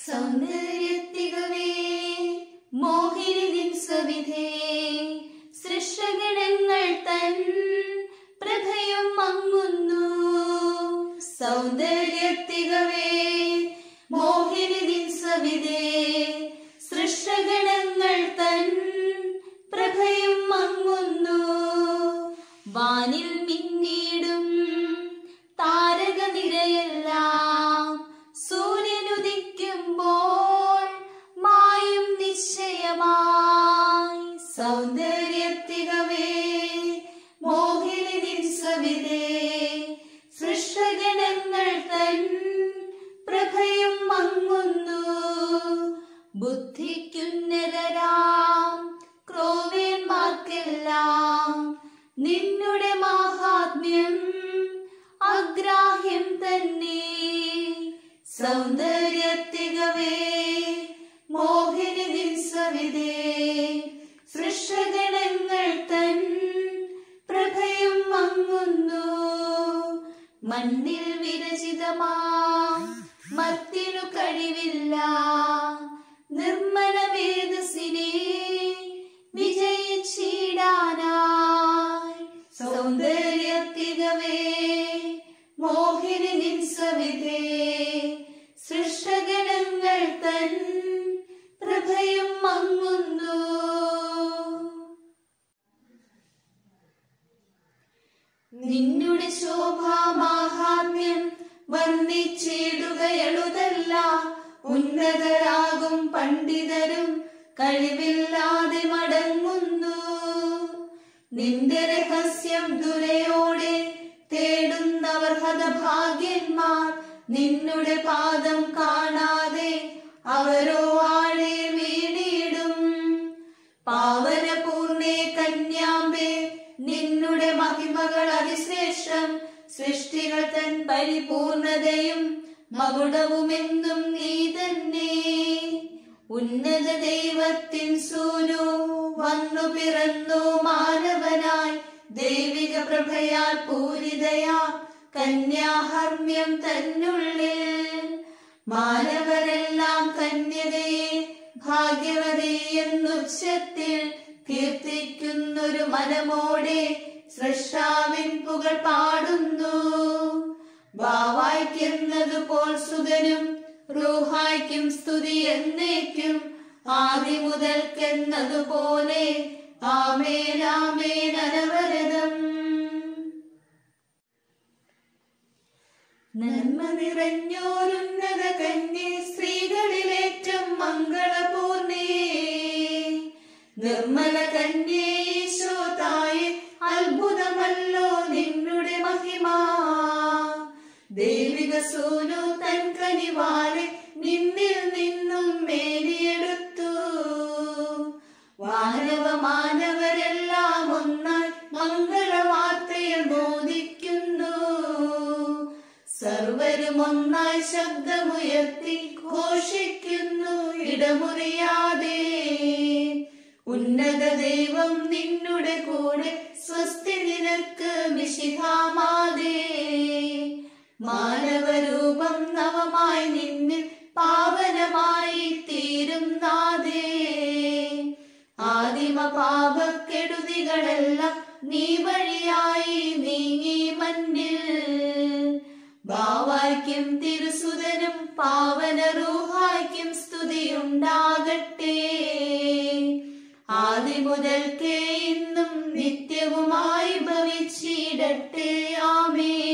സൗന്ദര്യത്തികവേ മോഹിനി നിൻ സവിധേ സൃഷ്ടഗണങ്ങൾ തൻ പ്രഭയും മങ്ങുന്നു. സൗന്ദര്യത്തികവേ മോഹിനി നിൻ സവിധേ സൃഷ്ടഗണങ്ങൾ തൻ പ്രഭയും മങ്ങുന്നു. വാനിൽ മിന്നിടും താരകനിരയെല്ലാം സൂര്യനുദിക്കുമ്പോൾ മായും നിശ്ചയമായി. സൗന്ദര്യത്തികവേ മോഹിനി നിൻ സവിധേ സൃഷ്ടഗണങ്ങൾ തൻ പ്രഭയും മങ്ങുന്നു. ബുദ്ധിക്കുന്നതരാം ക്രോവേന്മാർക്കെല്ലാം നിന്നുടെ മാഹാത്മ്യം അഗ്രാഹ്യം തന്നെ. സൗന്ദര്യത്തികവേ മോഹിനി നിൻ സവിധേ സൃഷ്ടഗണങ്ങൾ തൻ പ്രഭയും മങ്ങുന്നു. മണ്ണിൽ വിരചിതമാം മത്തിനു കഴിവില്ല നിർമ്മല മേധസ്സിനെ വിജയിച്ചിടാനായി. സൗന്ദര്യത്തികവേ മോഹിനി നിൻ സവിധേ സൃഷ്ടഗണങ്ങൾ തൻ പ്രഭയും മങ്ങുന്നു. നിന്നുടെ ശോഭാമാഹാത്മ്യം വർണ്ണിച്ചിടുകയെളുതല്ല. ഉന്നതരാകും പണ്ഡിതരും കഴിവില്ലാതെ മടങ്ങുന്നു. നിന്റെ രഹസ്യം ദുരയോടെ തേടുന്നവർ ഹതഭാഗ്യന്മാർ. നിന്നുടെ പാദം കാണാതെ അവരോ ആഴെ വീണിടും. പാവനപൂർണേ കന്യാമ്പേ നിന്നുടെ മഹിമകൾ അതിശ്രേഷ്ഠം. സൃഷ്ടികൾ തൻ പരിപൂർണതയും മകുടവുമെന്നും നീ തന്നെ. ഉന്നത ദൈവത്തിൻ സൂനു വന്നു പിറന്നു മാനവനായി. ദൈവിക പ്രഭയാൽ പൂരിതയാ കന്യാഹർമ്മ്യം തന്നുള്ളിൽ. മാനവരെല്ലാം കന്യകയെ ഭാഗ്യവതി എന്നുച്ചത്തിൽ കീർത്തിക്കുന്നൊരു മനമോടെ സൃഷ്ടാവിൻ പുകൾ പാടുന്നു. വാവായിക്കുന്നതുപോൽ സുതനും റൂഹായ്ക്കും സ്തുതി എന്നേക്കും. ആദി മുതൽക്കെന്നതുപോലെ ആമേൻ ആമേൻ അനവരതം. നന്മ നിറഞ്ഞോരുന്നത കന്യേ സ്ത്രീകളിലേറ്റം മംഗളപൂർണേ. നിർമ്മല കന്യേ ഈശോ തായേ അത്ഭുതമല്ലോ നിന്നുടെ മഹിമ. ദൈവിക സൂനു തൻ കനിവാലെ നിന്നിൽ നിന്നും മേലിയെടുത്തു. മാനവരെല്ലാം ഒന്നായി മംഗളവാർത്തയിൽ മോദിക്കുന്നു. സർവരും ഒന്നായി ശബ്ദമുയർത്തി ഘോഷിക്കുന്നു ഇടമുറിയാതെ. ഉന്നത ദൈവം നിന്നുടെ കൂടെ സ്വസ്തി നിനക്ക് മിശിഹാമാതേ. മാനവരൂപം നവമായി നിന്നിൽ പാവനമായി തീരും നാദേ. ആദിമ പാപക്കെടുതികളെല്ലാം നീ വഴിയായി നീങ്ങി മന്നിൽ. ബാവായ്ക്കും തിരുസുതനും പാവന റൂഹായ്ക്കും സ്തുതിയുണ്ടാകട്ടെ. ആദി മുതൽക്കേ ഇന്നും നിത്യവുമായി ഭവിച്ചിടട്ടെ. ആമേൻ.